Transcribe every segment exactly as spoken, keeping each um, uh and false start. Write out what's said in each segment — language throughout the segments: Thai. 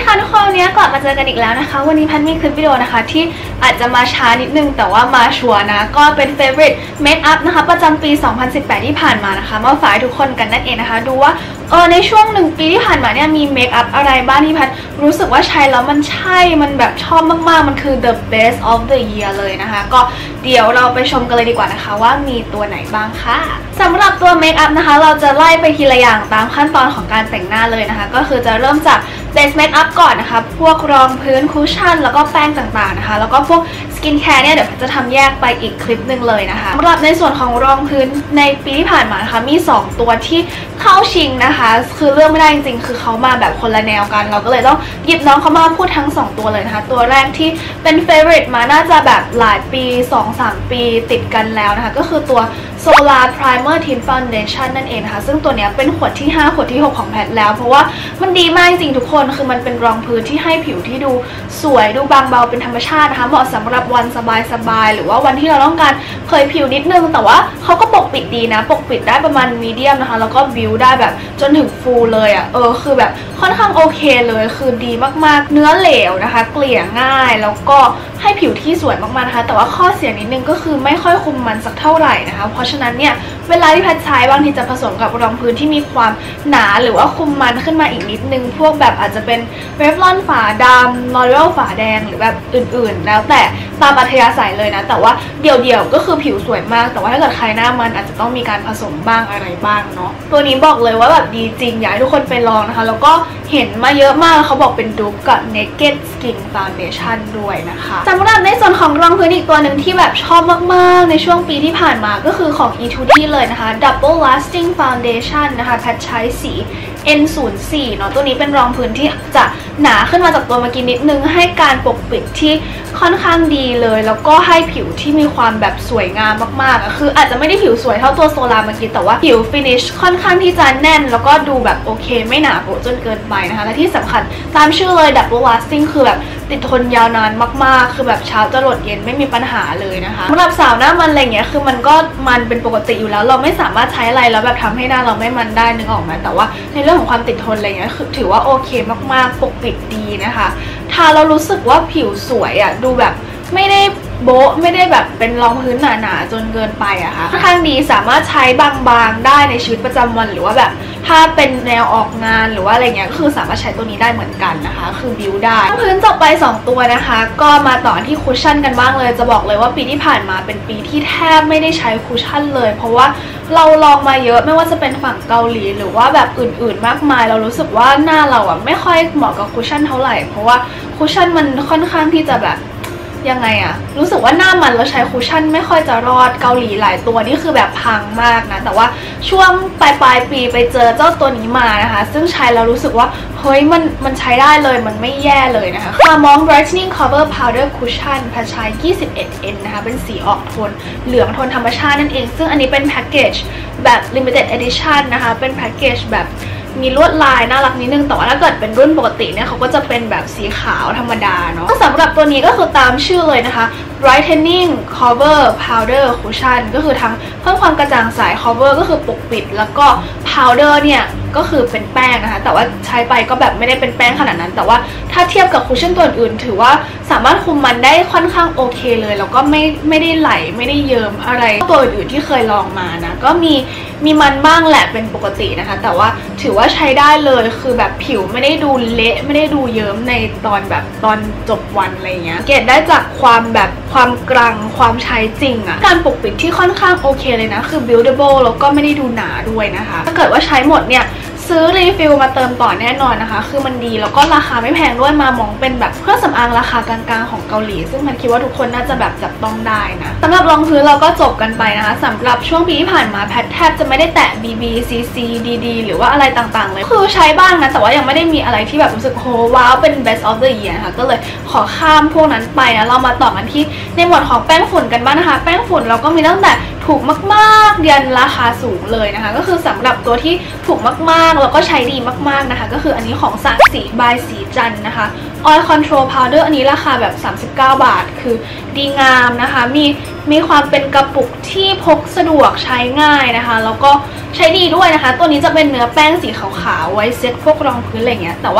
ค่ะทุกคนวันนี้กลับมาเจอกันอีกแล้วนะคะวันนี้แพทมีคลิปวิดีโอนะคะที่อาจจะมาช้านิดนึงแต่ว่ามาชัวร์นะก็เป็น favorite makeup นะคะประจำปี สองพันสิบแปด ที่ผ่านมานะคะมาฝากทุกคนกันนั่นเองนะคะดูว่าเออในช่วงหนึ่งปีที่ผ่านมาเนี่ยมีเมคอัพอะไรบ้างที่แพทรู้สึกว่าใช้แล้วมันใช่มันแบบชอบมากๆมันคือ the best of the year เลยนะคะก็เดี๋ยวเราไปชมกันเลยดีกว่านะคะว่ามีตัวไหนบ้างค่ะสำหรับตัวเมคอัพนะคะเราจะไล่ไปทีละอย่างตามขั้นตอนของการแต่งหน้าเลยนะคะก็คือจะเริ่มจาก base makeup ก่อนนะคะพวกรองพื้นคุชชั่นแล้วก็แป้งต่างๆนะคะแล้วก็พวกสกินแคร์เนี่ยเดี๋ยวจะทำแยกไปอีกคลิปหนึ่งเลยนะคะสำหรับในส่วนของรองพื้นในปีที่ผ่านมานะคะมีสองตัวที่เข้าชิงนะคะคือเลือกไม่ได้จริงๆคือเขามาแบบคนละแนวกันเราก็เลยต้องหยิบน้องเขามาพูดทั้งสองตัวเลยนะคะตัวแรกที่เป็น favorite มาน่าจะแบบหลายปี สองสาม ปีติดกันแล้วนะคะก็คือตัว Solar Primer Tint Foundation นั่นเองนะคะซึ่งตัวเนี้ยเป็นขวดที่ห้าขวดที่หกของแพทแล้วเพราะว่ามันดีมากจริงๆทุกคนคือมันเป็นรองพื้นที่ให้ผิวที่ดูสวยดูบางเบาเป็นธรรมชาตินะคะเหมาะสำหรับวันสบายๆหรือว่าวันที่เราต้องการเผยผิวนิดนึงแต่ว่าเขาก็ปกปิดดีนะปกปิดได้ประมาณมีเดียมนะคะแล้วก็บิวได้แบบจนถึงฟูลเลยอ่ะเออคือแบบค่อนข้างโอเคเลยคือดีมากๆเนื้อเหลวนะคะเกลี่ยง่ายแล้วก็ให้ผิวที่สวยมากๆนะคะแต่ว่าข้อเสียนิดนึงก็คือไม่ค่อยคุมมันสักเท่าไหร่นะคะเพราะฉะนั้นเนี่ยเวลาที่แพทใช้บางทีจะผสมกับรองพื้นที่มีความหนาหรือว่าคุมมันขึ้นมาอีกนิดนึงพวกแบบอาจจะเป็นเรฟลอนฝาดำลอเรลฝาแดงหรือแบบอื่นๆแล้วแต่ตามอัธยาศัยเลยนะแต่ว่าเดี่ยวๆก็คือผิวสวยมากแต่ว่าถ้าเกิดใครหน้ามันอาจจะต้องมีการผสมบ้างอะไรบ้างเนาะตัวนี้บอกเลยว่าแบบดีจริงอยากให้ทุกคนไปลองนะคะแล้วก็เห็นมาเยอะมากเขาบอกเป็นดูปกับ Naked Skin Foundation ด้วยนะคะสำหรับในส่วนของรองพื้นอีกตัวหนึ่งที่แบบชอบมากๆในช่วงปีที่ผ่านมาก็คือของ อี ทู ดี เลยนะคะ Double Lasting Foundation นะคะแพทใช้สี เอ็น ศูนย์ สี่ เนาะตัวนี้เป็นรองพื้นที่จะหนาขึ้นมาจากตัวเมื่อกี้นิดนึงให้การปกปิดที่ค่อนข้างดีเลยแล้วก็ให้ผิวที่มีความแบบสวยงามมากๆคืออาจจะไม่ได้ผิวสวยเท่าตัวโซลาเมื่อกี้แต่ว่าผิวฟินิชค่อนข้างที่จะแน่นแล้วก็ดูแบบโอเคไม่หนาโปจนเกินไปนะคะและที่สำคัญตามชื่อเลย Double Lasting คือแบบติดทนยาวนานมากๆคือแบบเช้าจรดเย็นไม่มีปัญหาเลยนะคะสำหรับสาวหน้ามันอะไรเงี้ยคือมันก็มันเป็นปกติอยู่แล้วเราไม่สามารถใช้อะไรแล้วแบบทำให้หน้าเราไม่มันได้นึกออกไหมแต่ว่าในเรื่องของความติดทนอะไรเงี้ยคือถือว่าโอเคมากๆปกปิดดีนะคะทาเรารู้สึกว่าผิวสวยอ่ะดูแบบไม่ได้โบ๊ะไม่ได้แบบเป็นรองพื้นหนาๆจนเกินไปอะค่ะค่อนข้างดีสามารถใช้บางๆได้ในชีวิตประจำวันหรือว่าแบบถ้าเป็นแนวออกงานหรือว่าอะไรเงี้ยก็คือสามารถใช้ตัวนี้ได้เหมือนกันนะคะคือบิวได้พื้นจบไปสองตัวนะคะก็มาต่อที่คุชชั่นกันบ้างเลยจะบอกเลยว่าปีที่ผ่านมาเป็นปีที่แทบไม่ได้ใช้คุชชั่นเลยเพราะว่าเราลองมาเยอะไม่ว่าจะเป็นฝั่งเกาหลีหรือว่าแบบอื่นๆมากมายเรารู้สึกว่าหน้าเราอะไม่ค่อยเหมาะกับคุชชั่นเท่าไหร่เพราะว่าคุชชั่นมันค่อนข้างที่จะแบบยังไงอะรู้สึกว่าหน้ามันแล้วใช้คุชชั่นไม่ค่อยจะรอดเกาหลีหลายตัวนี่คือแบบพังมากนะแต่ว่าช่วงปลายปลายปีไปเจอเจ้าตัวนี้มานะคะซึ่งใช้แล้วรู้สึกว่าเฮ้ยมันมันใช้ได้เลยมันไม่แย่เลยนะคะคามอง brightening cover powder cushion แพทใช้ ยี่สิบเอ็ด เอ็น นะคะเป็นสีออกโทนเหลืองโทนธรรมชาตินั่นเองซึ่งอันนี้เป็นแพ็กเกจแบบ limited edition นะคะเป็นแพ็กเกจแบบมีลวดลายน่ารักนิดนึงแต่ว่าถ้าเกิดเป็นรุ่นปกติเนี่ยเขาก็จะเป็นแบบสีขาวธรรมดาเนาะสำหรับตัวนี้ก็คือตามชื่อเลยนะคะ brightening cover powder cushion ก็คือทั้งเพิ่มความกระจ่างใส cover ก็คือปกปิดแล้วก็ powder เนี่ยก็คือเป็นแป้งนะคะแต่ว่าใช้ไปก็แบบไม่ได้เป็นแป้งขนาดนั้นแต่ว่าถ้าเทียบกับคุชชั่นตัวอื่นถือว่าสามารถคุมมันได้ค่อนข้างโอเคเลยแล้วก็ไม่ไม่ได้ไหลไม่ได้เยิ้มอะไรตัวอื่นที่เคยลองมานะก็มีมีมันบ้างแหละเป็นปกตินะคะแต่ว่าถือว่าใช้ได้เลยคือแบบผิวไม่ได้ดูเละไม่ได้ดูเยิ้มในตอนแบบตอนจบวันอะไรเงี้ยเกตได้จากความแบบความกรังความใช้จริงอะการปกปิดที่ค่อนข้างโอเคเลยนะคือ buildable แล้วก็ไม่ได้ดูหนาด้วยนะคะถ้าเกิดว่าใช้หมดเนี่ยซื้อรีฟิลมาเติมต่อแน่นอนนะคะคือมันดีแล้วก็ราคาไม่แพงด้วยมามองเป็นแบบเครื่องสำอางราคากลางๆของเกาหลีซึ่งมันคิดว่าทุกคนน่าจะแบบจับต้องได้นะสำหรับรองพื้นเราก็จบกันไปนะคะสำหรับช่วงปีที่ผ่านมาแพทแทบจะไม่ได้แตะ บี บี ซี ซี ดี ดี หรือว่าอะไรต่างๆเลยคือใช้บ้างนะแต่ว่ายังไม่ได้มีอะไรที่แบบรู้สึกโหว้าวเป็น best of the year นะคะก็เลยขอข้ามพวกนั้นไปนะเรามาต่อกันที่ในหมวดของแป้งฝุ่นกันบ้างนะคะแป้งฝุ่นเราก็มีตั้งแต่ถูกมากๆยันราคาสูงเลยนะคะก็คือสำหรับตัวที่ถูกมากๆแล้วก็ใช้ดีมากๆนะคะก็คืออันนี้ของสะสีบายสีจันนะคะ Oil Control Powder อันนี้ราคาแบบสามสิบเก้าบาทคือดีงามนะคะมีมีความเป็นกระปุกที่พกสะดวกใช้ง่ายนะคะแล้วก็ใช้ดีด้วยนะคะตัวนี้จะเป็นเนื้อแป้งสีขาวๆไว้เซ็ตพวกรองพื้นอะไรเงี้ยแต่ว่า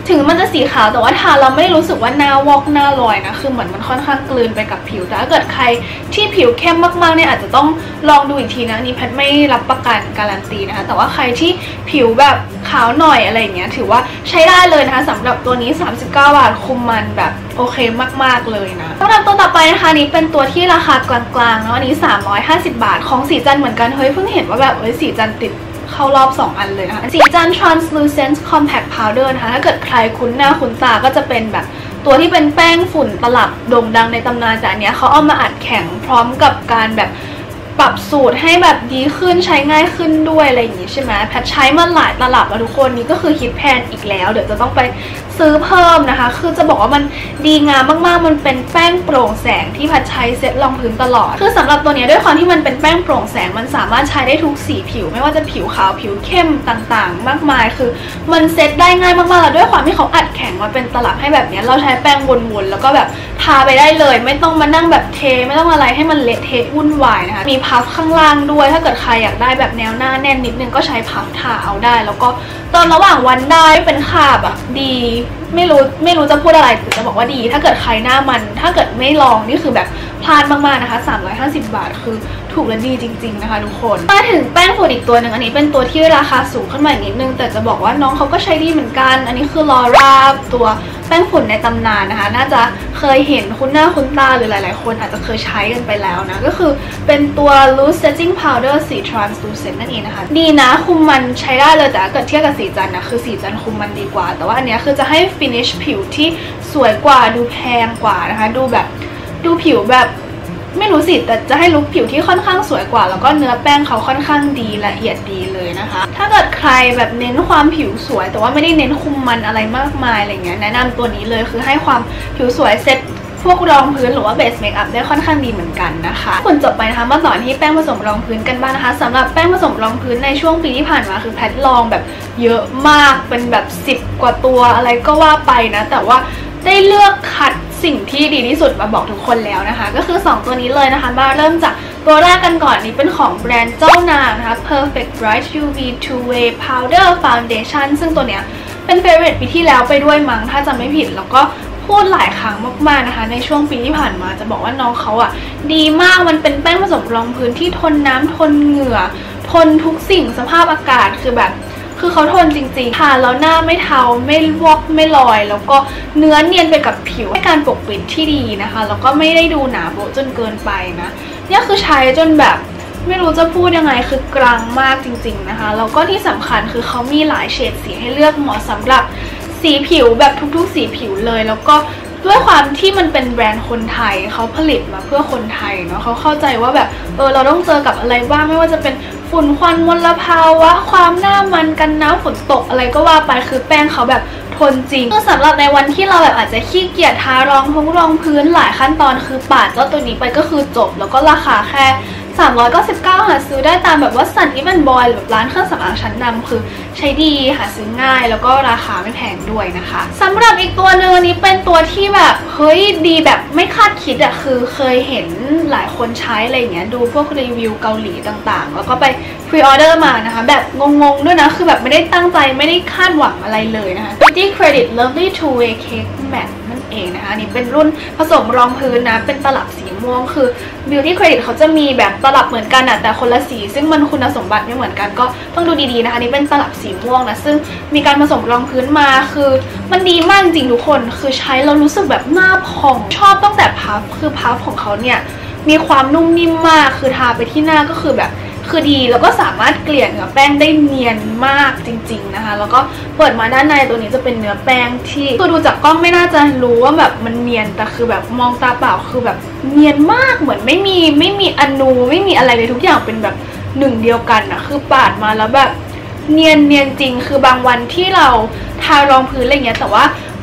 ถึงมันจะสีขาวแต่ว่าทาเราไม่ได้รู้สึกว่าหน้าวอกหน้าลอยนะคือเหมือนมันค่อนข้างกลืนไปกับผิวแต่ถ้าเกิดใครที่ผิวเข้มมากๆเนี่ยอาจจะต้องลองดูอีกทีนะนี่แพทไม่รับประกันการันตีนะคะแต่ว่าใครที่ผิวแบบขาวหน่อยอะไรอย่างเงี้ยถือว่าใช้ได้เลยนะคะสำหรับตัวนี้สามสิบเก้าบาทคุมมันแบบโอเคมากๆเลยนะสำหรับตัวต่อไปนะคะนี้เป็นตัวที่ราคากลางๆเนาะอันนี้สามร้อยห้าสิบบาทของสีจันเหมือนกันเฮ้ยเพิ่งเห็นว่าแบบเฮ้ยสีจันติดเข้ารอบสองอันเลยนะคะสีจัน translucent compact powder นะคะถ้าเกิดใครคุ้นหน้าคุ้นตาก็จะเป็นแบบตัวที่เป็นแป้งฝุ่นตลับโด่งดังในตำนานแต่อันเนี้ยเขาเอามาอัดแข็งพร้อมกับการแบบปรับสูตรให้แบบดีขึ้นใช้ง่ายขึ้นด้วยอะไรอย่างงี้ใช่ไหมแพทใช้มาหลายตลับแล้วทุกคนนี้ก็คือคิดแพงอีกแล้วเดี๋ยวจะต้องไปซื้อเพิ่มนะคะคือจะบอกว่ามันดีงามมากๆมันเป็นแป้งโปร่งแสงที่แพทใช้เซ็ตรองพื้นตลอดคือสำหรับตัวนี้ด้วยความที่มันเป็นแป้งโปร่งแสงมันสามารถใช้ได้ทุกสีผิวไม่ว่าจะผิวขาวผิวเข้มต่างๆมากมายคือมันเซ็ตได้ง่ายมากๆแล้วด้วยความที่เขาอัดแข็งมาเป็นตลับให้แบบนี้เราใช้แป้งวนๆแล้วก็แบบทาไปได้เลยไม่ต้องมานั่งแบบเทไม่ต้องอะไรให้มันเละเทะวุ่นวายนะคะมีพัฟข้างล่างด้วยถ้าเกิดใครอยากได้แบบแนวหน้าแน่นนิดนึงก็ใช้พัฟทาเอาได้แล้วก็ตอนระหว่างวันได้เป็นคราบอะดีไม่รู้ไม่รู้จะพูดอะไรแต่จะบอกว่าดีถ้าเกิดใครหน้ามันถ้าเกิดไม่ลองนี่คือแบบพลาดมากๆนะคะสามร้อยห้าสิบบาทคือถูกและดีจริงๆนะคะทุกคนมาถึงแป้งฝุ่นอีกตัวหนึ่งอันนี้เป็นตัวที่ราคาสูงขึ้นมาอีกนิดนึงแต่จะบอกว่าน้องเขาก็ใช้ดีเหมือนกันอันนี้คือลอร่าตัวแป้งฝุ่นในตำนานนะคะน่าจะเคยเห็นคุ้นหน้าคุ้นตาหรือหลายๆคนอาจจะเคยใช้กันไปแล้วนะก็คือเป็นตัว loose setting powder สี translucent นั่นเองนะคะดีนะคุมมันใช้ได้เลยแต่ถ้าเกิดเทียบกับสีจันนะคือสีจันคุมมันดีกว่าแต่ว่าอันนี้คือจะให้ finish ผิวที่สวยกว่าดูแพงกว่านะคะดูแบบดูผิวแบบไม่รู้สิแต่จะให้ลุคผิวที่ค่อนข้างสวยกว่าแล้วก็เนื้อแป้งเขาค่อนข้างดีละเอียดดีเลยนะคะถ้าเกิดใครแบบเน้นความผิวสวยแต่ว่าไม่ได้เน้นคุมมันอะไรมากมายอะไรเงี้ยแนะนำตัวนี้เลยคือให้ความผิวสวยเซ็ตพวกรองพื้นหรือว่าเบสเมคอัพได้ค่อนข้างดีเหมือนกันนะคะผลจบไปนะคะมาต่อที่แป้งผสมรองพื้นกันบ้างนะคะสำหรับแป้งผสมรองพื้นในช่วงปีที่ผ่านมาคือแพทลองแบบเยอะมากเป็นแบบสิบกว่าตัวอะไรก็ว่าไปนะแต่ว่าได้เลือกคัดสิ่งที่ดีที่สุดมาบอกทุกคนแล้วนะคะก็คือสองตัวนี้เลยนะคะมาเริ่มจากตัวแรกกันก่อนนี้เป็นของแบรนด์เจ้านางนะคะ Perfect Bright ยู วี two way Powder Foundation ซึ่งตัวเนี้ยเป็นเฟเวอร์ตปีที่แล้วไปด้วยมั้งถ้าจำไม่ผิดแล้วก็พูดหลายครั้งมากๆนะคะในช่วงปีที่ผ่านมาจะบอกว่าน้องเขาอ่ะดีมากมันเป็นแป้งผสมรองพื้นที่ทนน้ำทนเหงื่อทนทุกสิ่งสภาพอากาศคือแบบคือเขาทนจริงๆทาแล้วหน้าไม่เทาไม่วอกไม่ลอยแล้วก็เนื้อเนียนไปกับผิวให้การปกปิดที่ดีนะคะแล้วก็ไม่ได้ดูหนาโบจนเกินไปนะเนี่ยคือใช้จนแบบไม่รู้จะพูดยังไงคือกลางมากจริงๆนะคะแล้วก็ที่สำคัญคือเขามีหลายเฉดสีให้เลือกเหมาะสำหรับสีผิวแบบทุกๆสีผิวเลยแล้วก็ด้วยความที่มันเป็นแบรนด์คนไทยเขาผลิตมาเพื่อคนไทยเนาะเขาเข้าใจว่าแบบเออเราต้องเจอกับอะไรบ้างไม่ว่าจะเป็นฝุ่นควันมลภาวะความหน้ามันกันน้ำฝนตกอะไรก็ว่าไปคือแป้งเขาแบบทนจริงคือสำหรับในวันที่เราแบบอาจจะขี้เกียจทารองพื้นรองพื้นหลายขั้นตอนคือปาดเจ้าตัวนี้ไปก็คือจบแล้วก็ราคาแค่สามร้อยเก้าสิบเก้าหาซื้อได้ตามแบบว่าซันอีเวนบอยหรือร้านเครื่องสำอางชั้นนำคือใช้ดีหาซื้อง่ายแล้วก็ราคาไม่แพงด้วยนะคะสำหรับอีกตัวหนึ่งนี้เป็นตัวที่แบบเฮ้ยดีแบบไม่คาดคิดอะคือเคยเห็นหลายคนใช้อะไรอย่างเงี้ยดูพวกรีวิวเกาหลีต่างๆแล้วก็ไปพรีออเดอร์มานะคะแบบงงๆด้วยนะคือแบบไม่ได้ตั้งใจไม่ได้คาดหวังอะไรเลยนะคะ Beauty Credit Lovely two way Cake Matte นั่นเองนะคะนี่เป็นรุ่นผสมรองพื้นนะเป็นตลับสีม่วงคือ Beauty Credit เขาจะมีแบบตลับเหมือนกันอะแต่คนละสีซึ่งมันคุณสมบัติไม่เหมือนกันก็ต้องดูดีๆนะคะนี่เป็นตลับสีม่วงนะซึ่งมีการผสมรองพื้นมาคือมันดีมากจริงทุกคนคือใช้แล้วรู้สึกแบบหน้าผ่องชอบตั้งแต่พัฟคือพัฟของเขาเนี่ยมีความนุ่มนิ่มมากคือทาไปที่หน้าก็คือแบบคือดีแล้วก็สามารถเกลี่ยเนื้อแป้งได้เนียนมากจริงๆนะคะแล้วก็เปิดมาด้านในตัวนี้จะเป็นเนื้อแป้งที่ตัวดูจากกล้องไม่น่าจะรู้ว่าแบบมันเนียนแต่คือแบบมองตาเปล่าคือแบบเนียนมากเหมือนไม่มีไม่มีอนูไม่มีอะไรเลยทุกอย่างเป็นแบบหนึ่งเดียวกันนะคือปาดมาแล้วแบบเนียนเนียนจริงคือบางวันที่เราทารองพื้นอะไรเงี้ยแต่ว่า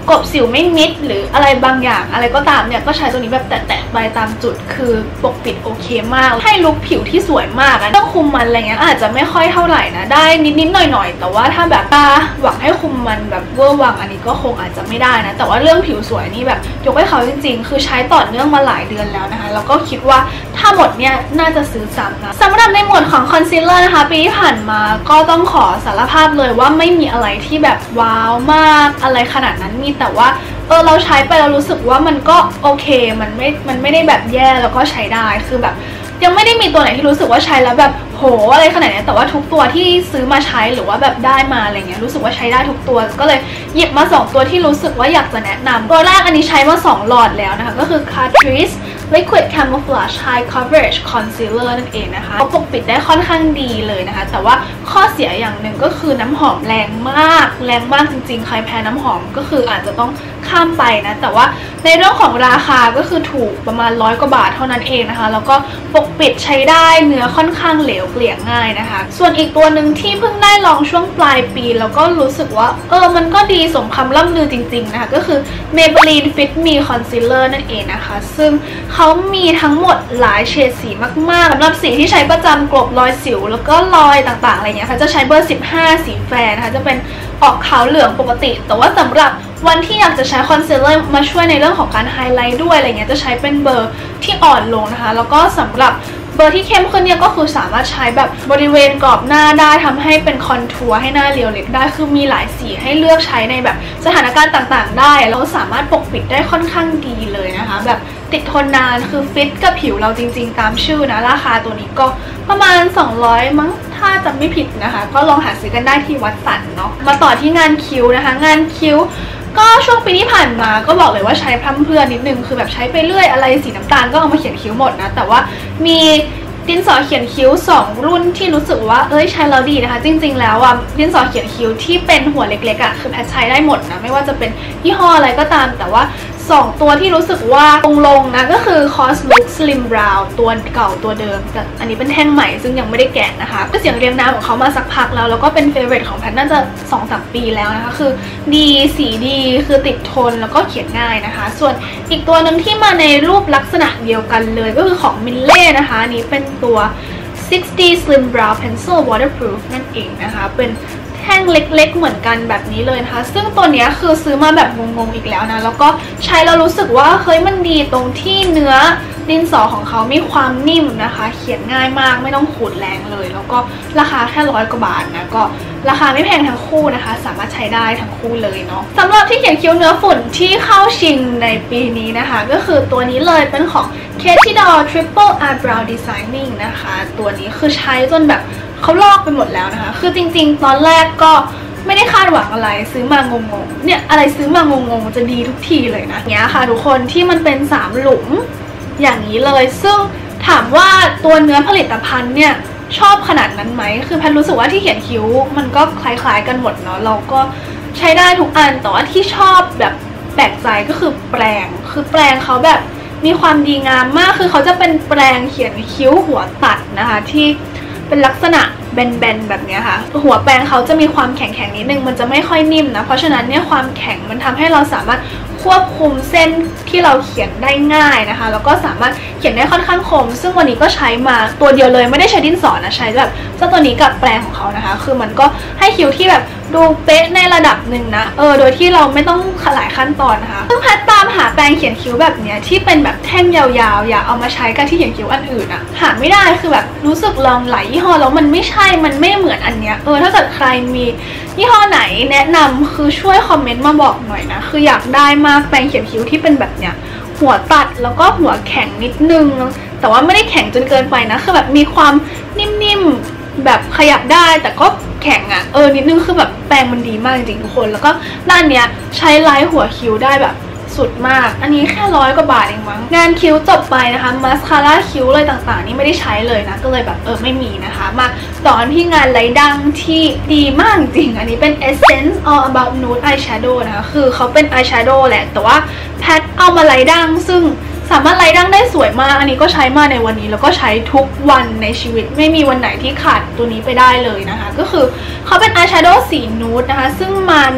กบสิวไม่มิดหรืออะไรบางอย่างอะไรก็ตามเนี่ยก็ใช้ตัวนี้แบบแตะๆไปตามจุดคือปกปิดโอเคมากให้ลุคผิวที่สวยมากอะต้องคุมมันอะไรเงี้ยอาจจะไม่ค่อยเท่าไหร่นะได้นิดๆหน่อยๆแต่ว่าถ้าแบบตาหวังให้คุมมันแบบเวอร์วังอันนี้ก็คงอาจจะไม่ได้นะแต่ว่าเรื่องผิวสวยนี่แบบยกให้เขาจริงๆคือใช้ต่อเนื่องมาหลายเดือนแล้วนะคะแล้วก็คิดว่าถ้าหมดเนี่ยน่าจะซื้อซ้ำนะสำหรับในหมวดของคอนซีลเลอร์นะคะปีที่ผ่านมาก็ต้องขอสารภาพเลยว่าไม่มีอะไรที่แบบว้าวมากอะไรขนาดนั้นมีแต่ว่าเออเราใช้ไปเรารู้สึกว่ามันก็โอเคมันไม่มันไม่ได้แบบแย่แล้วก็ใช้ได้คือแบบยังไม่ได้มีตัวไหนที่รู้สึกว่าใช้แล้วแบบโหอะไรขนาดนี้แต่ว่าทุกตัวที่ซื้อมาใช้หรือว่าแบบได้มาอะไรเงี้ยรู้สึกว่าใช้ได้ทุกตัวก็เลยหยิบมาสองตัวที่รู้สึกว่าอยากจะแนะนำตัวแรกอันนี้ใช้มาสองหลอดแล้วนะคะก็คือ Catrice Liquid Camouflage High Coverage Concealer นั่นเองนะคะปกปิดได้ค่อนข้างดีเลยนะคะแต่ว่าข้อเสียอย่างหนึ่งก็คือน้ำหอมแรงมากแรงมากจริงๆใครแพ้น้ำหอมก็คืออาจจะต้องข้ามไปนะแต่ว่าในเรื่องของราคาก็คือถูกประมาณร้อยกว่าบาทเท่านั้นเองนะคะแล้วก็ปกปิดใช้ได้เนื้อค่อนข้างเหลวเกลี่ยง่ายนะคะส่วนอีกตัวหนึ่งที่เพิ่งได้ลองช่วงปลายปีแล้วก็รู้สึกว่าเออมันก็ดีสมคำล่ำลือจริงๆนะคะก็คือ Maybelline Fit Me Concealer นั่นเองนะคะซึ่งเขามีทั้งหมดหลายเฉดสีมากๆสำหรับสีที่ใช้ประจำกลบรอยสิวแล้วก็รอยต่างๆอะไรเงี้ยค่ะจะใช้เบอร์สิบห้าสีแฟร์นะคะจะเป็นออกขาวเหลืองปกติแต่ว่าสำหรับวันที่อยากจะใช้คอนซีลเลอร์มาช่วยในเรื่องของการไฮไลท์ด้วยอะไรเงี้ยจะใช้เป็นเบอร์ที่อ่อนลงนะคะแล้วก็สำหรับเบอร์ที่เข้มขึ้นเนี่ยก็คือสามารถใช้แบบบริเวณกรอบหน้าได้ทำให้เป็นคอนทัวร์ให้หน้าเรียวเล็กได้คือมีหลายสีให้เลือกใช้ในแบบสถานการณ์ต่างๆได้แล้วสามารถปกปิดได้ค่อนข้างดีเลยนะคะแบบติดทนนานคือฟิตกับผิวเราจริงๆตามชื่อนะราคาตัวนี้ก็ประมาณสองร้อยมั้งถ้าจำไม่ผิดนะคะก็ลองหาซื้อกันได้ที่วัดสันเนาะมาต่อที่งานคิ้วนะคะงานคิ้วก็ช่วงปีที่ผ่านมาก็บอกเลยว่าใช้พร่ำเพรื่อนิดนึงคือแบบใช้ไปเรื่อยอะไรสีน้ำตาลก็เอามาเขียนคิ้วหมดนะแต่ว่ามีดินสอเขียนคิ้วสองรุ่นที่รู้สึกว่าเอ้ยใช้แล้วดีนะคะจริงๆแล้วอ่ะดินสอเขียนคิ้วที่เป็นหัวเล็กๆอ่ะคือแพทใช้ได้หมดนะไม่ว่าจะเป็นยี่ห้ออะไรก็ตามแต่ว่าสองตัวที่รู้สึกว่าลงๆนะก็คือ Coslook Slim Brow ตัวเก่าตัวเดิมแต่อันนี้เป็นแท่งใหม่ซึ่งยังไม่ได้แกะนะคะก็เสียงเรียงนามของเขามาสักพักแล้วแล้วก็เป็นเฟเวอร์ของแพทน่าจะ สองถึงสาม ปีแล้วนะคะคือดีสีดีคือติดทนแล้วก็เขียนง่ายนะคะส่วนอีกตัวหนึ่งที่มาในรูปลักษณะเดียวกันเลยก็คือของมิลเล่นะคะอันนี้เป็นตัว ซิกซ์ตี้ Slim Brow Pencil Waterproof นั่นเองนะคะเป็นแท่งเล็กๆเหมือนกันแบบนี้เลยนะคะซึ่งตัวนี้คือซื้อมาแบบงงๆอีกแล้วนะแล้วก็ใช้แล้วรู้สึกว่าเฮ้ยมันดีตรงที่เนื้อดินสอของเขามีความนิ่มนะคะเขียนง่ายมากไม่ต้องขูดแรงเลยแล้วก็ราคาแค่ร้อยกว่าบาทนะก็ราคาไม่แพงทั้งคู่นะคะสามารถใช้ได้ทั้งคู่เลยเนาะสำหรับที่เขียนคิ้วเนื้อฝุ่นที่เข้าชิงในปีนี้นะคะก็คือตัวนี้เลยเป็นของ Katy Doll Triple Eyebrow Designing นะคะตัวนี้คือใช้จนแบบเขาลอกไปหมดแล้วนะคะคือจริงๆตอนแรกก็ไม่ได้คาดหวังอะไรซื้อมางงๆเนี่ยอะไรซื้อมางงๆจะดีทุกทีเลยนะเนี้ยค่ะทุกคนที่มันเป็นสามหลุมอย่างนี้เลยซึ่งถามว่าตัวเนื้อผลิตภัณฑ์เนี่ยชอบขนาดนั้นไหมคือแพทรู้สึกว่าที่เขียนคิ้วมันก็คล้ายๆกันหมดเนาะเราก็ใช้ได้ทุกอันแต่ว่าที่ชอบแบบแปลกใจก็คือแปรงคือแปรงเขาแบบมีความดีงามมากคือเขาจะเป็นแปรงเขียนคิ้วหัวตัดนะคะที่เป็นลักษณะแบนๆแบบนี้ค่ะหัวแปรงเขาจะมีความแข็งๆนิดนึงมันจะไม่ค่อยนิ่มนะเพราะฉะนั้นเนี่ยความแข็งมันทำให้เราสามารถควบคุมเส้นที่เราเขียนได้ง่ายนะคะแล้วก็สามารถเขียนได้ค่อนข้างคมซึ่งวันนี้ก็ใช้มาตัวเดียวเลยไม่ได้ใช้ดินสอนะใช้แบบเจ้าตัวนี้กับแปรงของเขานะคะคือมันก็ให้คิ้วที่แบบดูเป๊ะในระดับหนึ่งนะเออโดยที่เราไม่ต้องหลายขั้นตอนนะคะซึ่งแพทตามหาแปรงเขียนคิ้วแบบเนี้ยที่เป็นแบบแท่งยาวๆอยากเอามาใช้กับที่เขียนคิ้วอันอื่นอะหาไม่ได้คือแบบรู้สึกลองหลายยี่ห้อแล้วมันไม่ใช่มันไม่เหมือนอันเนี้ยเออถ้าเกิดใครมียี่ห้อไหนแนะนำคือช่วยคอมเมนต์มาบอกหน่อยนะคืออยากได้มากแปรงเขียนคิ้วที่เป็นแบบเนี้ยหัวตัดแล้วก็หัวแข็งนิดนึงแต่ว่าไม่ได้แข็งจนเกินไปนะคือแบบมีความนิ่มๆแบบขยับได้แต่ก็แข็งอะเออนิดนึงคือแบบแปรงมันดีมากจริงๆทุกคนแล้วก็ด้านเนี้ยใช้ไลท์หัวคิ้วได้แบบสุดมากอันนี้แค่ร้อยกว่าบาทเองมั้งงานคิ้วจบไปนะคะมาสคาร่าคิ้วเลยต่างๆนี่ไม่ได้ใช้เลยนะก็เลยแบบเออไม่มีนะคะมาต่อที่งานไลท์ดังที่ดีมากจริงอันนี้เป็น Essence All About Nude Eyeshadow นะคะคือเขาเป็น eyeshadow แหละแต่ว่าแพทเอามาไลท์ดังซึ่งสามารถไลท์ดังได้สวยมากอันนี้ก็ใช้มาในวันนี้แล้วก็ใช้ทุกวันในชีวิตไม่มีวันไหนที่ขาดตัวนี้ไปได้เลยนะคะก็คือเขาเป็น eyeshadow สีนูดนะคะซึ่งมาใน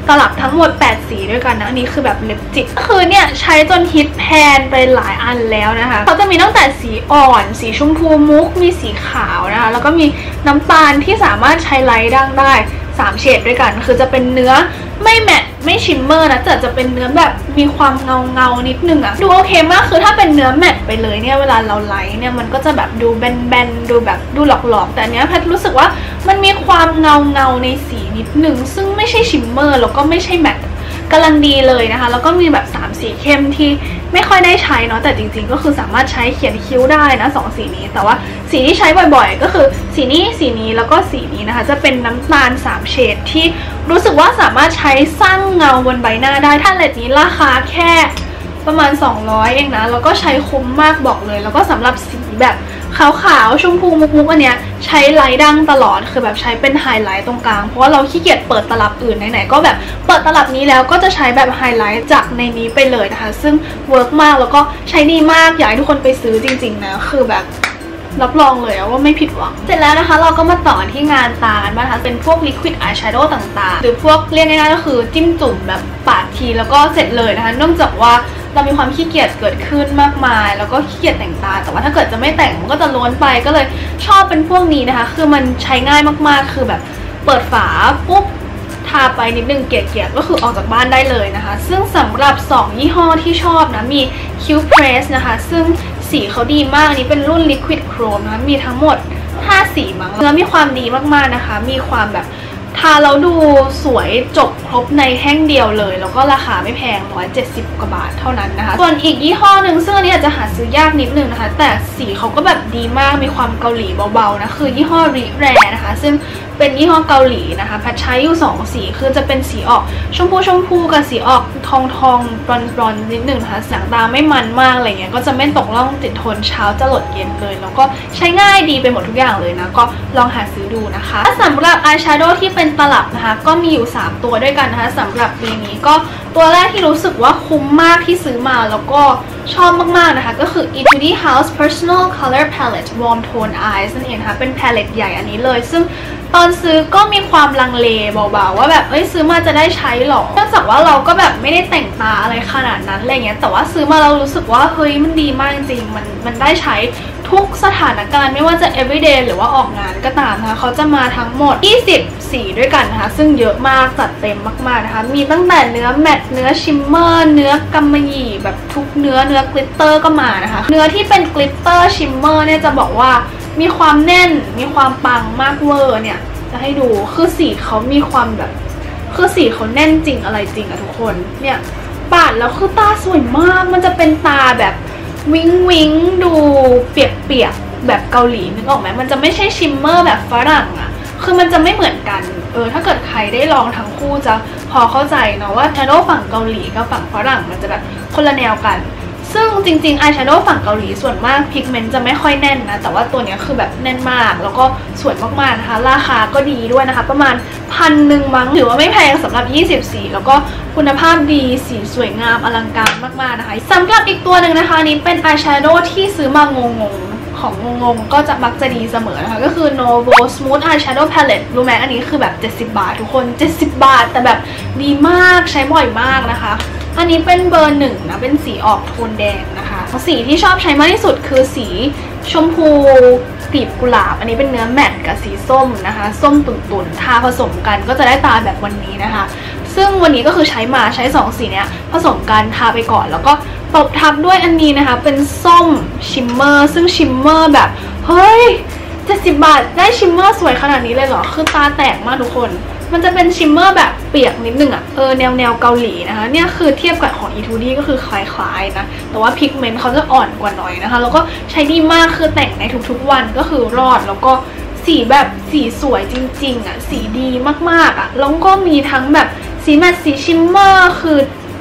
ตลับทั้งหมดแปดสีด้วยกันนะอันนี้คือแบบเล็บจิกคือเนี่ยใช้จนฮิตแพนไปหลายอันแล้วนะคะเขาจะมีตั้งแต่สีอ่อนสีชมพูมุกมีสีขาวนะคะแล้วก็มีน้ำตาลที่สามารถใช้ไลท์ดั้งได้สามเฉดด้วยกันคือจะเป็นเนื้อไม่แมตต์ไม่ชิมเมอร์นะแต่จะเป็นเนื้อแบบมีความเงาเงานิดนึงอะดูโอเคมากคือถ้าเป็นเนื้อแมตต์ไปเลยเนี่ยเวลาเราไลท์เนี่ยมันก็จะแบบดูแบนๆดูแบบดูหลอกๆแต่เนี้ยแพทรู้สึกว่ามันมีความเงาเงาในสีนิดนึงซึ่งไม่ใช่ชิมเมอร์แล้วก็ไม่ใช่แมตต์กำลังดีเลยนะคะแล้วก็มีแบบสามสีเข้มที่ไม่ค่อยได้ใช้เนาะแต่จริงๆก็คือสามารถใช้เขียนคิ้วได้นะสองสีนี้แต่ว่าสีที่ใช้บ่อยๆก็คือสีนี้สีนี้แล้วก็สีนี้นะคะจะเป็นน้ำตาลสามเฉดที่รู้สึกว่าสามารถใช้สร้างเงาบนใบหน้าได้ถ้าเลทนี้ราคาแค่ประมาณสองร้อยเองนะแล้วก็ใช้คุ้มมากบอกเลยแล้วก็สำหรับสีแบบขาวๆชมพูมุกๆอันเนี้ยใช้ไลท์ดั้งตลอดคือแบบใช้เป็นไฮไลท์ตรงกลางเพราะว่าเราขี้เกียจเปิดตลับอื่นไหนๆก็แบบเปิดตลับนี้แล้วก็จะใช้แบบไฮไลท์จากในนี้ไปเลยนะคะซึ่งเวิร์กมากแล้วก็ใช้ดีมากอยากให้ทุกคนไปซื้อจริงๆนะคือแบบรับรองเลยว่าไม่ผิดหวังเสร็จแล้วนะคะเราก็มาต่อที่งานตากันบ้างนะคะเป็นพวก liquid eyeshadow ต่างๆหรือพวกเรียกง่ายๆก็คือจิ้มจุ่มแบบปาดทีแล้วก็เสร็จเลยนะคะเนื่องจากว่าเรามีความขี้เกียจเกิดขึ้นมากมายแล้วก็ขี้เกียจแต่งตาแต่ว่าถ้าเกิดจะไม่แต่งมันก็จะล้วนไปก็เลยชอบเป็นพวกนี้นะคะคือมันใช้ง่ายมากๆคือแบบเปิดฝาปุ๊บทาไปนิดนึงเกลี่ยๆก็คือออกจากบ้านได้เลยนะคะซึ่งสำหรับสองยี่ห้อที่ชอบนะมี Q Press นะคะซึ่งสีเขาดีมากอันนี้เป็นรุ่น Liquid Chrome นะคะมีทั้งหมดห้าสีมั้งแล้วมีความดีมากๆนะคะมีความแบบทาแล้วดูสวยจบครบในแท่งเดียวเลยแล้วก็ราคาไม่แพงหนึ่งร้อยเจ็ดสิบกว่าบาทเท่านั้นนะคะส่วนอีกยี่ห้อหนึ่งซึ่งอันนี้อาจจะหาซื้อยากนิดนึงนะคะแต่สีเขาก็แบบดีมากมีความเกาหลีเบาๆนะคือยี่ห้อ ริแร นะคะซึ่งเป็นยี่ห้อเกาหลีนะคะแพทใช้อยู่สองสีคือจะเป็นสีออกชมพูชมพูกับสีออกทองทองบรอนบรอนนิดนึงนะคะแสงตาไม่มันมากอะไรเงี้ยก็จะไม่ตกล่องติดทนเช้าจะหลดเย็นเลยแล้วก็ใช้ง่ายดีไปหมดทุกอย่างเลยนะก็ลองหาซื้อดูนะคะสำหรับอายแชโดว์ที่เป็นตลับนะคะก็มีอยู่สามตัวด้วยกันนะคะสำหรับปีนี้ก็ตัวแรกที่รู้สึกว่าคุ้มมากที่ซื้อมาแล้วก็ชอบมากๆนะคะก็คือ Etude House Personal Color Palette Warm Tone Eyes นั่นเองนะคะเป็นแพลเลตใหญ่อันนี้เลยซึ่งตอนซื้อก็มีความลังเลเบาๆว่าแบบเอ้ยซื้อมาจะได้ใช้หรอเนื่องจากว่าเราก็แบบไม่ได้แต่งตาอะไรขนาดนั้นอะไรเงี้ยแต่ว่าซื้อมาเรารู้สึกว่าเฮ้ยมันดีมากจริงๆมันมันได้ใช้ทุกสถานการณ์ไม่ว่าจะ everyday หรือว่าออกงานก็ตามนะคะเขาจะมาทั้งหมดยี่สิบสีด้วยกันนะคะซึ่งเยอะมากจัดเต็มมากๆนะคะมีตั้งแต่เนื้อแมตต์เนื้อชิมเมอร์เนื้อกำมะหยี่แบบทุกเนื้อเนื้อกลิตเตอร์ก็มานะคะเนื้อที่เป็นกลิตเตอร์ชิมเมอร์เนี่ยจะบอกว่ามีความแน่นมีความปังมากเวอร์เนี่ยจะให้ดูคือสีเขามีความแบบคือสีเขาแน่นจริงอะไรจริงอะทุกคนเนี่ยปาดแล้วคือตาสวยมากมันจะเป็นตาแบบวิงวิงดูเปียกๆแบบเกาหลีนึกออกไหมมันจะไม่ใช่ชิมเมอร์แบบฝรั่งอะคือมันจะไม่เหมือนกันเออถ้าเกิดใครได้ลองทั้งคู่จะพอเข้าใจเนาะว่าแชโดว์ฝั่งเกาหลีกับฝั่งฝรั่งมันจะแบบคนละแนวกันซึ่งจริงๆอายแชโดว์ฝั่งเกาหลีส่วนมากพิกเมนต์จะไม่ค่อยแน่นนะแต่ว่าตัวนี้คือแบบแน่นมากแล้วก็สวยมากๆนะคะราคาก็ดีด้วยนะคะประมาณพันหนึ่งมั้งถือว่าไม่แพงสำหรับยี่สิบสีแล้วก็คุณภาพดีสีสวยงามอลังการมากๆนะคะสำหรับอีกตัวหนึ่งนะคะนี้เป็นอายแชโดว์ที่ซื้อมางงๆของงงๆก็จะมักจะดีเสมอนะคะก็คือ Novo Smooth Eyeshadow Palette รู้ไหมอันนี้คือแบบเจ็ดสิบบาททุกคนเจ็ดสิบบาทแต่แบบดีมากใช้บ่อยมากนะคะอันนี้เป็นเบอร์หนึ่งนะเป็นสีออกโทนแดงนะคะสีที่ชอบใช้มากที่สุดคือสีชมพูกลีบกุหลาบอันนี้เป็นเนื้อแมตต์กับสีส้มนะคะส้มตุ่นๆทาผสมกันก็จะได้ตาแบบวันนี้นะคะซึ่งวันนี้ก็คือใช้มาใช้สองสีเนี้ยผสมกันทาไปก่อนแล้วก็ตบทับด้วยอันนี้นะคะเป็นส้มชิมเมอร์ซึ่งชิมเมอร์แบบเฮ้ยเจ็ดสิบบาทได้ชิมเมอร์สวยขนาดนี้เลยเหรอคือตาแตกมากทุกคนมันจะเป็นชิมเมอร์แบบเปียกนิดนึงอะเออแนวแนวเกาหลีนะคะเนี่ยคือเทียบกับของ Etude ก็คือคล้ายๆนะแต่ว่าพิกเมนต์เขาจะอ่อนกว่าหน่อยนะคะแล้วก็ใช้ดีมากคือแต่งในทุกๆวันก็คือรอดแล้วก็สีแบบสีสวยจริงๆอะสีดีมากๆอะแล้วก็มีทั้งแบบสีแมตต์สีชิมเมอร์คือ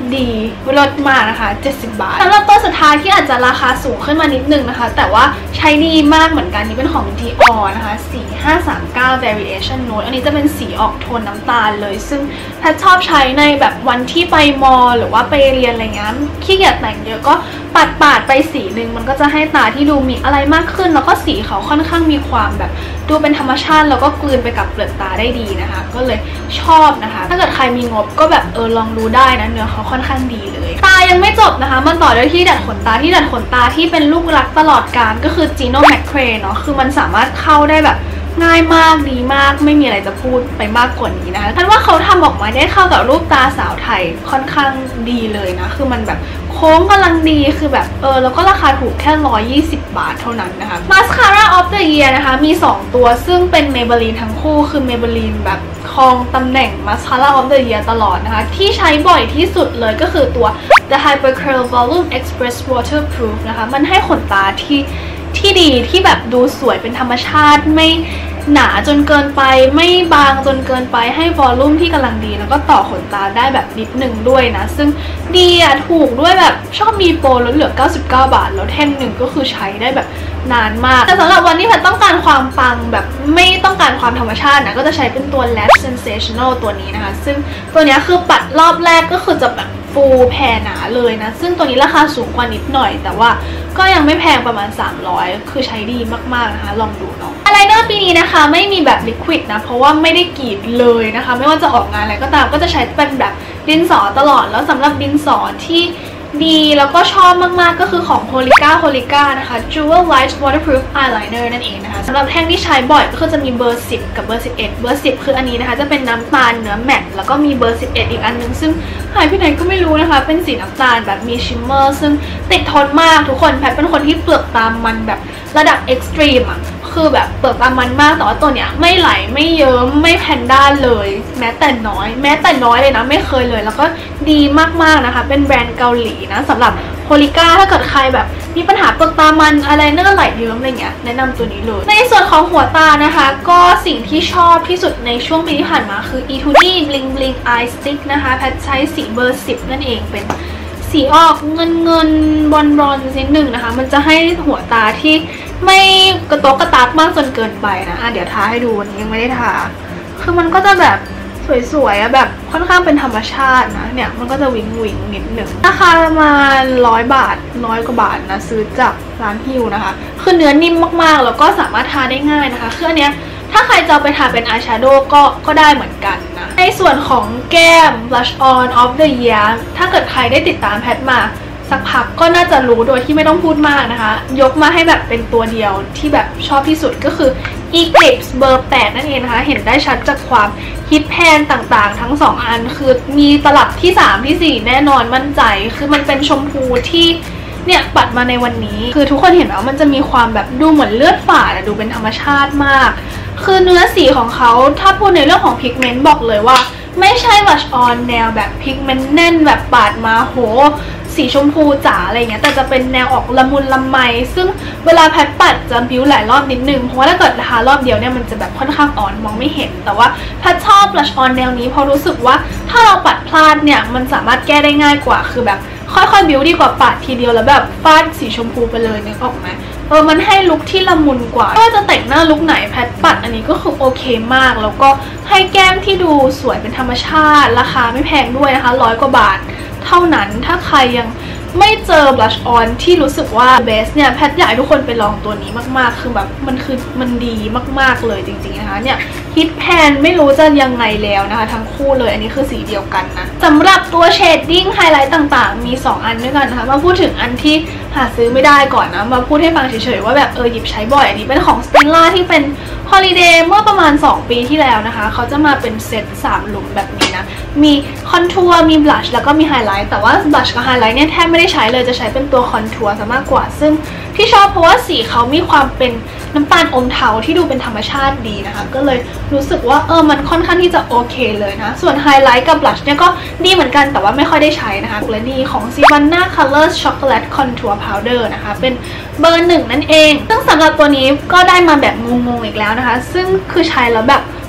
ดีลดมากนะคะเจ็ดสิบบาทสำหรับตัวสุดท้ายที่อาจจะราคาสูงขึ้นมานิดนึงนะคะแต่ว่าใช้ดีมากเหมือนกันนี่เป็นของ Dior นะคะสี่ห้าสามเก้า Variation Note อันนี้จะเป็นสีออกโทนน้ำตาลเลยซึ่งแพทชอบใช้ในแบบวันที่ไปมอหรือว่าไปเรียนอะไรเงี้ยขี้เกียจแต่งเยอะก็ปัดปาดไปสีหนึ่งมันก็จะให้ตาที่ดูมีอะไรมากขึ้นแล้วก็สีเขาค่อนข้างมีความแบบดูเป็นธรรมชาติแล้วก็กลืนไปกับเปลือกตาได้ดีนะคะก็เลยชอบนะคะถ้าเกิดใครมีงบก็แบบเออลองดูได้นะเนื้อเขาค่อนข้างดีเลยตายังไม่จบนะคะมันต่อด้วยที่ดัดขนตาที่ดัดขนตาที่เป็นลูกรักตลอดกาลก็คือ Gino Macrae เนาะคือมันสามารถเข้าได้แบบง่ายมากดีมากไม่มีอะไรจะพูดไปมากกว่านี้นะคะท่านว่าเขาทำออกมาได้เข้ากับรูปตาสาวไทยค่อนข้างดีเลยนะคือมันแบบโค้งกำลังดีคือแบบเออแล้วก็ราคาถูกแค่หนึ่งร้อยยี่สิบบาทเท่านั้นนะคะ Mascara of the Year นะคะมีสองตัวซึ่งเป็น Maybelline ทั้งคู่คือ Maybelline แบบครองตำแหน่ง Mascara of the Year ตลอดนะคะที่ใช้บ่อยที่สุดเลยก็คือตัว The Hyper Curl Volume Express Waterproof นะคะมันให้ขนตาที่ที่ดีที่แบบดูสวยเป็นธรรมชาติไม่หนาจนเกินไปไม่บางจนเกินไปให้วอลลุ่มที่กำลังดีแล้วก็ต่อขนตาได้แบบนิดนึงด้วยนะซึ่งดีอะถูกด้วยแบบชอบมีโปรลดเหลือเก้าสิบเก้าบาทแล้วแท่งหนึ่งก็คือใช้ได้แบบนานมากแต่สำหรับวันนี้แพทต้องการความปังแบบไม่ต้องการความธรรมชาตินะก็จะใช้เป็นตัว Lash Sensational ตัวนี้นะคะซึ่งตัวนี้คือปัดรอบแรกก็คือจะแบบฟูแผ่หนาเลยนะซึ่งตัวนี้ราคาสูงกว่านิดหน่อยแต่ว่าก็ยังไม่แพงประมาณสามร้อยคือใช้ดีมากๆนะคะลองดูเนาะอายไลเนอร์ปีนี้นะคะไม่มีแบบลิควิดนะเพราะว่าไม่ได้กรีดเลยนะคะไม่ว่าจะออกงานอะไรก็ตามก็จะใช้เป็นแบบดินสอตลอดแล้วสำหรับดินสอที่ดีแล้วก็ชอบมากๆก็คือของ Holika Holika นะคะ Jewel Light Waterproof Eyeliner นั่นเองนะคะสำหรับแท่งที่ใช้บ่อยก็คือจะมีเบอร์สิบกับเบอร์สิบเอ็ดเบอร์สิบคืออันนี้นะคะจะเป็นน้ำตาลเนื้อแมตต์แล้วก็มีเบอร์สิบเอ็ดอีกอันนึงซึ่งหายไปไหนก็ไม่รู้นะคะเป็นสีน้ำตาลแบบมีชิมเมอร์ซึ่งติดทนมากทุกคนแพทเป็นคนที่เปลือกตามันแบบระดับเอ็กซ์ตรีมอะคือแบบเปลือกตามันมากแต่ว่าตัวเนี้ยไม่ไหลไม่เยิ้มไม่แพนด้าเลยแม้แต่น้อยแม้แต่น้อยเลยนะไม่เคยเลยแล้วก็ดีมากๆนะคะเป็นแบรนด์เกาหลีนะสำหรับโฮลิก้าถ้าเกิดใครแบบมีปัญหาเปลือกตามันอะไรเนื้อไหลเยิ้มอะไรเงี้ยแนะนำตัวนี้เลยในส่วนของหัวตานะคะก็สิ่งที่ชอบที่สุดในช่วงปีที่ผ่านมาคือ อี ทู ดี Bling Bling Eye Stick นะคะแพทใช้สีเบอร์สิบนั่นเองเป็นสีออกเงินเงินบอลบอลนิดหนึ่งนะคะมันจะให้หัวตาที่ไม่กระตกกระตากมากจนเกินไปนะอ่ะเดี๋ยวทาให้ดูวันนี้ยังไม่ได้ทาคือมันก็จะแบบสวยๆอะแบบค่อนข้างเป็นธรรมชาตินะเนี่ยมันก็จะวิงวิงนิดหนึ่งราคาประมาณร้อยบาทน้อยกว่าบาทนะซื้อจากร้านฮิวนะคะคือเนื้อนิ่มมากๆแล้วก็สามารถทาได้ง่ายนะคะคืออันเนี้ยถ้าใครจะไปทาเป็นอายแชโดว์ก็ก็ได้เหมือนกันนะในส่วนของแก้ม Blush On of the Year ถ้าเกิดใครได้ติดตามแพทมาสักพักก็น่าจะรู้โดยที่ไม่ต้องพูดมากนะคะยกมาให้แบบเป็นตัวเดียวที่แบบชอบที่สุดก็คือ Eclipse เบอร์แปดนั่นเองนะคะเห็นได้ชัดจากความฮิตแพนต่างๆทั้งสองอันคือมีตลับที่สามที่สี่แน่นอนมั่นใจคือมันเป็นชมพูที่เนี่ยปัดมาในวันนี้คือทุกคนเห็นว่ามันจะมีความแบบดูเหมือนเลือดฝาดดูเป็นธรรมชาติมากคือเนื้อสีของเขาถ้าพูดในเรื่องของพิกเมนต์บอกเลยว่าไม่ใช่บัชออนแนวแบบพิกเมนต์แน่นแบบปาดมาโหสีชมพูจ๋าอะไรเงี้ยแต่จะเป็นแนวออกละมุนละไมซึ่งเวลาแพทปัดจะบิ้วหลายรอบนิดนึงเพราะว่าถ้าเกิดทารอบเดียวเนี่ยมันจะแบบค่อนข้างอ่อนมองไม่เห็นแต่ว่าแพทชอบบัชออนแนวนี้เพราะรู้สึกว่าถ้าเราปัดพลาดเนี่ยมันสามารถแก้ได้ง่ายกว่าคือแบบค่อยๆบิ้วดีกว่าปัดทีเดียวแล้วแบบฟาดสีชมพูไปเลยนึกออกไหมเออมันให้ลุคที่ละมุนกว่าถ้าจะแต่งหน้าลุคไหนแพทปัดอันนี้ก็คือโอเคมากแล้วก็ให้แก้มที่ดูสวยเป็นธรรมชาติราคาไม่แพงด้วยนะคะร้อยกว่าบาทเท่านั้นถ้าใครยังไม่เจอบลัชออนที่รู้สึกว่าเบสเนี่ยแพทอยากให้ทุกคนไปลองตัวนี้มากๆคือแบบมันคือมันดีมากๆเลยจริงๆนะคะเนี่ยฮิตแพนไม่รู้จะยังไงแล้วนะคะทั้งคู่เลยอันนี้คือสีเดียวกันนะสำหรับตัวเชดดิ้งไฮไลท์ต่างๆมีสองอันด้วยกันนะคะมาพูดถึงอันที่หาซื้อไม่ได้ก่อนนะมาพูดให้ฟังเฉยๆว่าแบบเออหยิบใช้บ่อยอันนี้เป็นของ Stella ที่เป็นฮอลิเดย์เมื่อประมาณสองปีที่แล้วนะคะเขาจะมาเป็นเซตสามหลุมแบบนี้นะมีคอนทัวร์มีบลัชแล้วก็มีไฮไลท์แต่ว่าบลัชกับไฮไลท์เนี่ยแทบไม่ได้ใช้เลยจะใช้เป็นตัวคอนทัวร์ซะมากกว่าซึ่งที่ชอบเพราะว่าสีเขามีความเป็นน้ำตาลอมเทาที่ดูเป็นธรรมชาติดีนะคะก็เลยรู้สึกว่าเออมันค่อนข้างที่จะโอเคเลยนะส่วนไฮไลท์กับบลัชเนี่ยก็ดีเหมือนกันแต่ว่าไม่ค่อยได้ใช้นะคะและดีของ Savannah Colors Chocolate Contour Powder นะคะเป็นเบอร์หนึ่งนั่นเองซึ่งสำหรับตัวนี้ก็ได้มาแบบงงๆอีกแล้วนะคะซึ่งคือใช้แล้วแบบ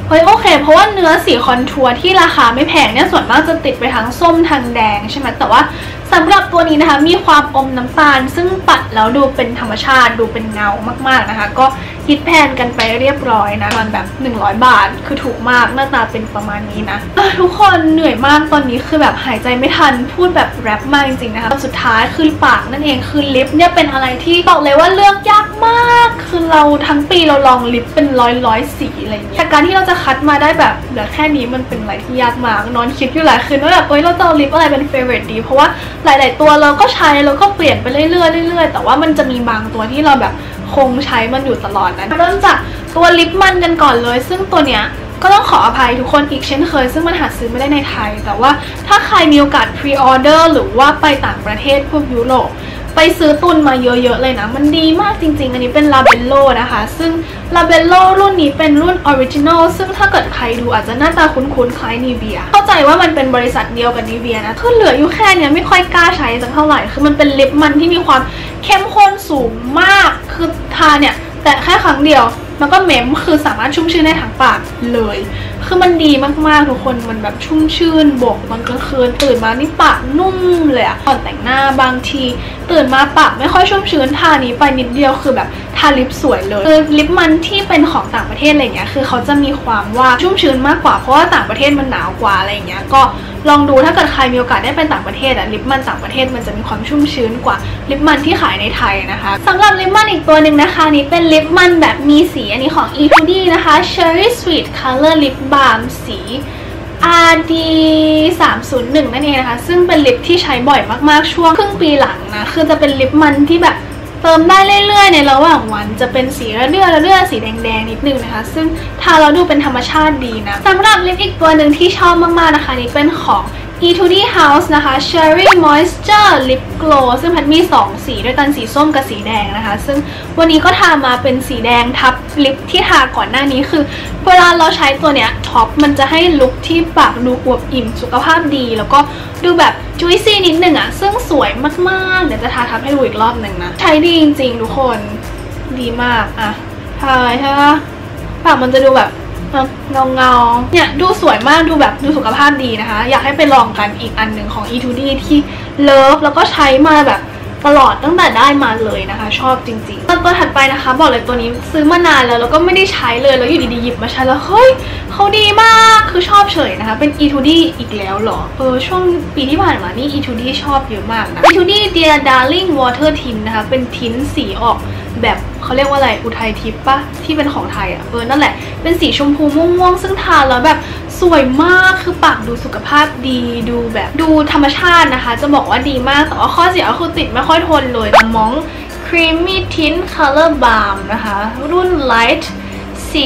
เฮ้ยโอเคเพราะว่าเนื้อสีคอนทัวร์ที่ราคาไม่แพงเนี่ยส่วนมากจะติดไปทางส้มทางแดงใช่ไหมแต่ว่าสำหรับตัวนี้นะคะมีความอมน้ำตาลซึ่งปัดแล้วดูเป็นธรรมชาติดูเป็นเงามากๆนะคะก็คิดแพงกันไปเรียบร้อยนะมันแบบหนึ่งร้อยบาทคือถูกมากหน้าตาเป็นประมาณนี้นะทุกคนเหนื่อยมากตอนนี้คือแบบหายใจไม่ทันพูดแบบแรปมากจริงๆนะคะสุดท้ายคือปากนั่นเองคือลิปเนี่ยเป็นอะไรที่บอกเลยว่าเลือกยากมากคือเราทั้งปีเราลองลิปเป็นร้อยร้อยสีอะไรอย่างเงี้ยแต่การที่เราจะคัดมาได้แบบเหลือแค่นี้มันเป็นอะไรที่ยากมากนอนคิดอยู่หลายคืนว่าแบบเอ้ยเราจะเอาลิปอะไรเป็นเฟเวอร์ดีเพราะว่าหลายๆตัวเราก็ใช้แล้วก็เปลี่ยนไปเรื่อยๆเรื่อยๆแต่ว่ามันจะมีบางตัวที่เราแบบคงใช้มันอยู่ตลอดนะเริ่มจากตัวลิปมันกันก่อนเลยซึ่งตัวเนี้ยก็ต้องขออภัยทุกคนอีกเช่นเคยซึ่งมันหาซื้อไม่ได้ในไทยแต่ว่าถ้าใครมีโอกาสพรีออเดอร์หรือว่าไปต่างประเทศพวกยุโรปไปซื้อตุนมาเยอะๆเลยนะมันดีมากจริงๆอันนี้เป็น Labello นะคะซึ่ง Labello รุ่นนี้เป็นรุ่น Original ซึ่งถ้าเกิดใครดูอาจจะหน้าตาคุ้นๆคล้าย Nivea เข้าใจว่ามันเป็นบริษัทเดียวกับ Nivea นะคือเหลืออยู่แค่เนี้ยไม่ค่อยกล้าใช้สักเท่าไหร่คือมันเป็นลิปมันที่มีความเข้มข้นสูงมากคือทาเนี่ยแต่แค่ครั้งเดียวมันก็เม้มคือสามารถชุ่มชื้นได้ทั้งปากเลยคือมันดีมากๆทุกคนมันแบบชุ่มชื่นบวกตอนกลางคืนตื่นมานี่ปากนุ่มเลยอะก่อนแต่งหน้าบางทีตื่นมาปากไม่ค่อยชุ่มชื้นทานี้ไปนิดเดียวคือแบบทาลิปสวยเลยคือลิปมันที่เป็นของต่างประเทศอะไรเงี้ยคือเขาจะมีความว่าชุ่มชื้นมากกว่าเพราะว่าต่างประเทศมันหนาวกว่าอะไรเงี้ยก็ลองดูถ้าเกิดใครมีโอกาสได้ไปต่างประเทศอะลิปมันต่างประเทศมันจะมีความชุ่มชื้นกว่าลิปมันที่ขายในไทยนะคะสำหรับลิปมันอีกตัวหนึ่งนะคะนี้เป็นลิปมันแบบมีสีอันนี้ของ อี ทู ดี นะคะ Cherry Sweet Color Lip Balm สี อาร์ ดี สามศูนย์หนึ่ง นั่นเองนะคะซึ่งเป็นลิปที่ใช้บ่อยมากๆช่วงครึ่งปีหลังนะคือจะเป็นลิปมันที่แบบเติมได้เรื่อยๆในระหว่างวันจะเป็นสีระเรื่อระเรื่อสีแดงๆนิดนึงนะคะซึ่งทาแล้วดูเป็นธรรมชาติดีนะสำหรับลิปอีกตัวหนึ่งที่ชอบมากๆนะคะนี่เป็นของ อี ทู ดี House นะคะ Cherry Moisture Lip Glow ซึ่งพัดมีสองสีด้วยกันสีส้มกับสีแดงนะคะซึ่งวันนี้ก็ทามาเป็นสีแดงทับลิปที่ทาก่อนหน้านี้คือเวลาเราใช้ตัวเนี้ยท็อปมันจะให้ลุคที่ปากดูอวบอิ่มสุขภาพดีแล้วก็ดูแบบจุยซี่นิดนึงอะซึ่งสวยมากๆเดี๋ยวจะทาทับให้ดูอีกรอบหนึ่งนะใช้ดีจริงๆทุกคนดีมากอะทาใช่ปะปากมันจะดูแบบเงาเงาเนี่ยดูสวยมากดูแบบดูสุขภาพดีนะคะอยากให้ไปลองกันอีกอันหนึ่งของ อี ทู ดี ที่เลิฟแล้วก็ใช้มาแบบตลอดตั้งแต่ได้มาเลยนะคะชอบจริงๆตัวถัดไปนะคะบอกเลยตัวนี้ซื้อมานานแล้วแล้วก็ไม่ได้ใช้เลยแล้วอยู่ดีๆหยิบมาใช้แล้วเฮ้ยเขาดีมากคือชอบเฉยนะคะเป็น อี ทู ดี อีกแล้วเหรอเออช่วงปีที่ผ่านมานี่ อี ทู ดี ชอบเยอะมากนะ อี ทู ดี Dear Darling Water Tint นะคะเป็นทินสีออกแบบเขาเรียกว่าอะไรอุทัยทิพย์ปะที่เป็นของไทยอ่ะเออนั่นแหละเป็นสีชมพูม่วงๆซึ่งทาแล้วแบบสวยมากคือปากดูสุขภาพดีดูแบบดูธรรมชาตินะคะจะบอกว่าดีมากแต่ว่าข้อเสียก็คือติดไม่ค่อยทนเลยมอง Creamy Tint Color Balm นะคะรุ่น Light สี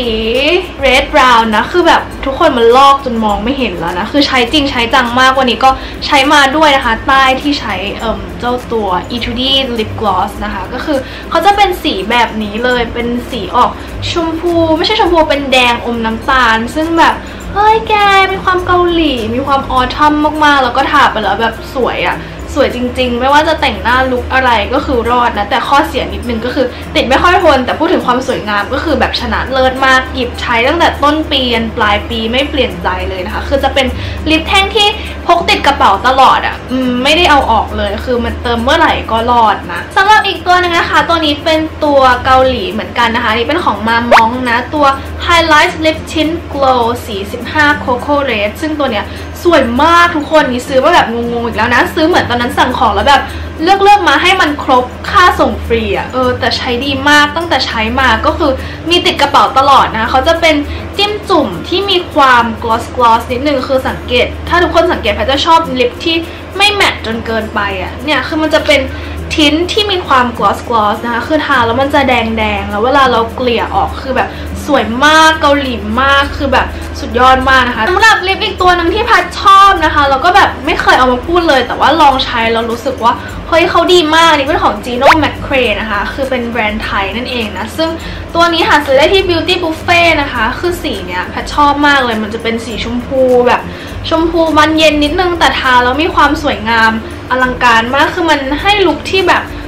Red Brown นะคือแบบทุกคนมันลอกจนมองไม่เห็นแล้วนะคือใช้จริงใช้จังมากวันนี้ก็ใช้มาด้วยนะคะใต้ที่ใช้เอ่อเจ้าตัว อี ทู ดี Lip Gloss นะคะก็คือเขาจะเป็นสีแบบนี้เลยเป็นสีออกชมพูไม่ใช่ชมพูเป็นแดงอมน้ำตาลซึ่งแบบเฮ้ยแกมีความเกาหลีมีความออทัมมากๆแล้วก็ทาไปแล้วแบบสวยอะสวยจริงๆไม่ว่าจะแต่งหน้าลุคอะไรก็คือรอดนะแต่ข้อเสียนิดนึงก็คือติดไม่ค่อยทนแต่พูดถึงความสวยงามก็คือแบบชนะเลิศมากหยิบใช้ตั้งแต่ต้นปียันปลายปีไม่เปลี่ยนใจเลยนะคะคือจะเป็นลิปแท่งที่พกติดกระเป๋าตลอดอ่ะอืมไม่ได้เอาออกเลยคือมันเติมเมื่อไหร่ก็รอดนะสำหรับอีกตัวนึงนะคะตัวนี้เป็นตัวเกาหลีเหมือนกันนะคะนี่เป็นของมามองนะตัว Highlight Lip Tint Glow สีสิบห้า Coco Red ซึ่งตัวเนี้ยสวยมากทุกคนนี่ซื้อมาแบบงงๆอีกแล้วนะซื้อเหมือนตอนนั้นสั่งของแล้วแบบเลือกเลือกมาให้มันครบค่าส่งฟรีอ่ะเออแต่ใช้ดีมากตั้งแต่ใช้มาก็คือมีติดกระเป๋าตลอดนะเขาจะเป็นจิ้มจุ่มที่มีความ gloss gloss นิดนึงคือสังเกตถ้าทุกคนสังเกตแพทจะชอบลิปที่ไม่แมตต์จนเกินไปอ่ะเนี่ยคือมันจะเป็นทินที่มีความ gloss gloss นะคะคือทาแล้วมันจะแดงแดงแล้วเวลาเราเกลี่ยออกคือแบบสวยมากเกาหลีมากคือแบบสุดยอดมากนะคะสำหรับลิปอีกตัวหนึ่งที่พัดชอบนะคะแล้วก็แบบไม่เคยเอามาพูดเลยแต่ว่าลองใช้แล้วรู้สึกว่าเฮ้ยเขาดีมากนี่เป็นของ Gino McCrae นะคะคือเป็นแบรนด์ไทยนั่นเองนะซึ่งตัวนี้หาซื้อได้ที่ Beauty Buffet นะคะคือสีเนี้ยพัดชอบมากเลยมันจะเป็นสีชมพูแบบชมพูมันเย็นนิดนึงแต่ทาแล้วมีความสวยงามอลังการมากคือมันให้ลุคที่แบบ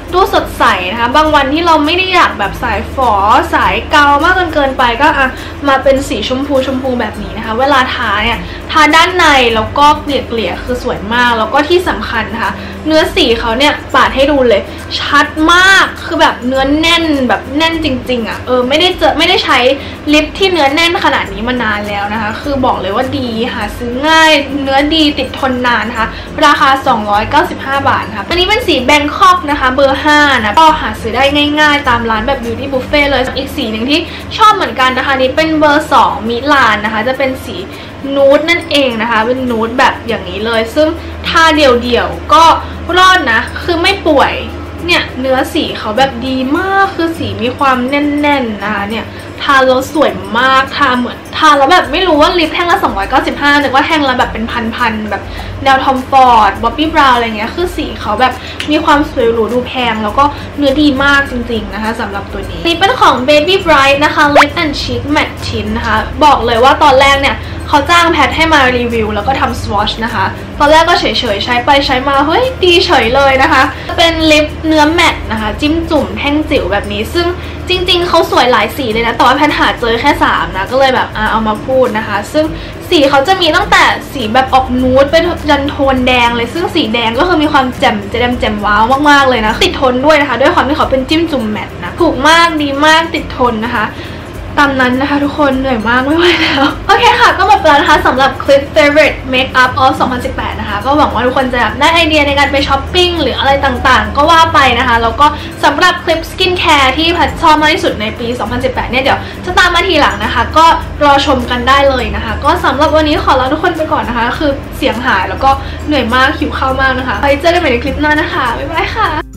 ดูสดใสนะคะบางวันที่เราไม่ได้อยากแบบสายฝอสายเกามากจนเกินไปก็อ่ะมาเป็นสีชมพูชมพูแบบนี้นะคะเวลาทาเนี่ยทาด้านในแล้วก็เกลี่ยๆคือสวยมากแล้วก็ที่สำคัญนะคะเนื้อสีเขาเนี่ยปาดให้ดูเลยชัดมากคือแบบเนื้อแน่นแบบแน่นจริงๆอ่ะเออไม่ได้เจอไม่ได้ใช้ลิปที่เนื้อแน่นขนาดนี้มานานแล้วนะคะคือบอกเลยว่าดีหาซื้อง่ายเนื้อดีติดทนนานนะคะราคาสองร้อยเก้าสิบห้าบาทค่ะอันนี้เป็นสีแบงคอกนะคะเบอร์ห้านะก็หาซื้อได้ง่ายๆตามร้านแบบ Beauty Buffet เลยอีกสีหนึ่งที่ชอบเหมือนกันนะคะนี้เป็นเบอร์สองมิลานนะคะจะเป็นสีนูดนั่นเองนะคะเป็นนูดแบบอย่างนี้เลยซึ่งทาเดี่ยวๆก็รอดนะคือไม่ป่วยเนี่ยเนื้อสีเขาแบบดีมากคือสีมีความแน่นๆนะคะเนี่ยทาแล้วสวยมากทาเหมือนทาแล้วแบบไม่รู้ว่าลิปแท่งละสองร้อยเก้าสิบห้านึกว่าแท่งละแบบเป็นพันๆแบบแนวทอมฟอร์ดบ๊อบบี้บราวน์อะไรเงี้ยคือสีเขาแบบมีความสวยหรูดูแพงแล้วก็เนื้อดีมากจริงๆนะคะสำหรับตัวนี้นี่เป็นของ Baby Bright นะคะ Lip and Cheek Matte Tint นะคะบอกเลยว่าตอนแรกเนี่ยเขาจ้างแพทให้มารีวิวแล้วก็ทำสวอชนะคะตอนแรกก็เฉยๆใช้ไปใช้มาเฮ้ยดีเฉยเลยนะคะเป็นลิปเนื้อแมตต์นะคะจิ้มจุ่มแท่งจิ๋วแบบนี้ซึ่งจริงๆเขาสวยหลายสีเลยนะแต่ว่าแพทหาเจอแค่สามนะก็เลยแบบอ่ะเอามาพูดนะคะซึ่งสีเขาจะมีตั้งแต่สีแบบออกนูดไปจนโทนแดงเลยซึ่งสีแดงก็คือมีความแจ่มแจ่มแจ่มว้าวมากๆเลยนะติดทนด้วยนะคะด้วยความที่เขาเป็นจิ้มจุ่มแมตต์นะถูกมากดีมากติดทนนะคะตามนั้นนะคะทุกคนเหนื่อยมากไม่ไหวแล้วโอเคค่ะก็หมดแล้วนะคะสำหรับคลิป favorite makeup of สองพันสิบแปดนะคะก็หวังว่าทุกคนจะได้ไอเดียในการไปช้อปปิ้งหรืออะไรต่างๆก็ว่าไปนะคะแล้วก็สำหรับคลิป skin care ที่แพทชอบมากที่สุดในปีสองพันสิบแปดเนี่ยเดี๋ยวจะตามมาทีหลังนะคะก็รอชมกันได้เลยนะคะก็สำหรับวันนี้ขอลาทุกคนไปก่อนนะคะคือเสียงหายแล้วก็เหนื่อยมากหิวข้าวมากนะคะไปเจอกันใหม่ในคลิปหน้านะคะบ๊ายบายค่ะ